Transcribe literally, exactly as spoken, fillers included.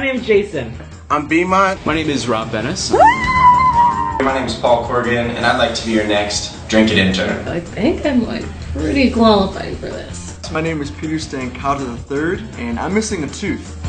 name's Jason. I'm Beamont. My name is Rob Bennis. My name is Paul Corrigan, and I'd like to be your next Drink It intern. I think I'm like pretty qualified for this. My name is Peter Stankowta the third, and I'm missing a tooth.